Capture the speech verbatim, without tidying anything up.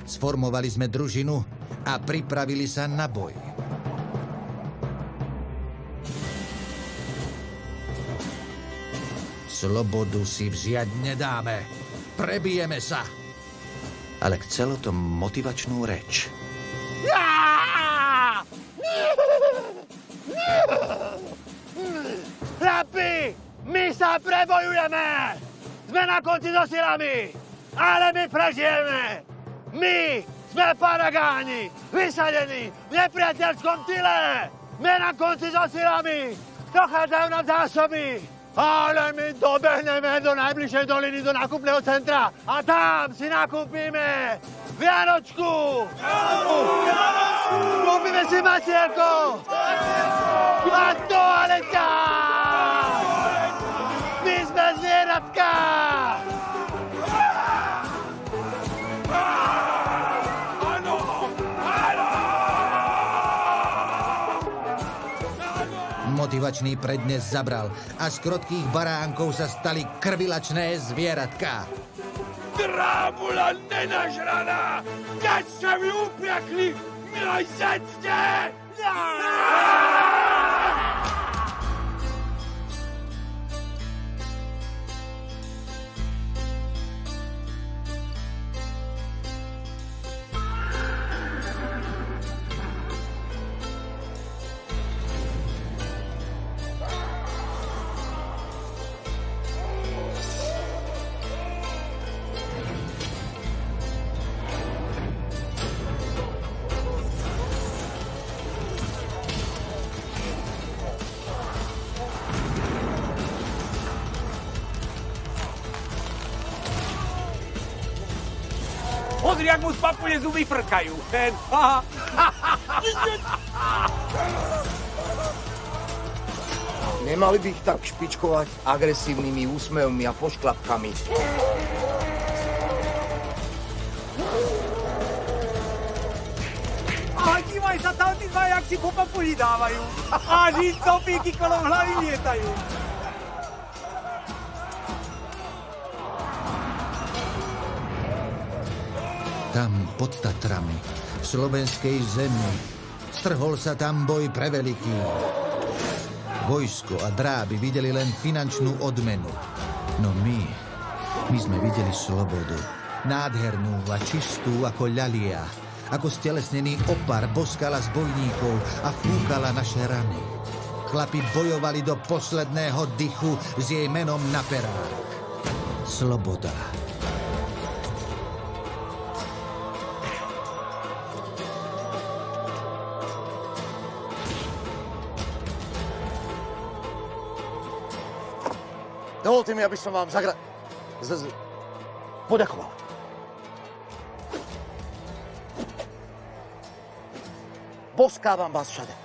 Sformovali sme družinu a pripravili sa na boj. Slobodu si vziať nedáme. Prebijeme sa. Ale chcelo to motivačnú reč. Chlapi, my sa prebojujeme! Sme na konci so silami, ale my prežijeme! My sme paragáni, vysadení v nepriateľskom tyle! Sme na konci so silami, dochádzajú nám zásoby, ale my dobehneme do najbližšej doliny, do nákupného centra a tam si nakúpime Vianočku! Kúpime si masielko! A toaleta! My sme zvieratka! Motivačný prednes zabral a z krotkých baránkov sa stali krvilačné zvieratka. Drábula nenažraná! Keď sa mi upiakli milosrdce! Pozri, jak mu z papule zuby frkajú. Ten... Nemali by ich tak špičkovať agresívnymi úsmevmi a pošklapkami. A dívaj sa tam, tí dva, jak si po papuli dávajú. A žicopíky kolom hlavy lietajú. Tam pod Tatrami, v slovenskej zemi, strhol sa tam boj preveliký. Vojsko a dráby videli len finančnú odmenu. No my, my sme videli slobodu. Nádhernú a čistú ako ľalia. Ako stelesnený opar boskala z bojníkov a fúkala naše rany. Chlapi bojovali do posledného dychu s jej menom na perách. Sloboda. Dovolte mi, aby som vám zagra... Z... z... poďakoval. Boskávam vás všade.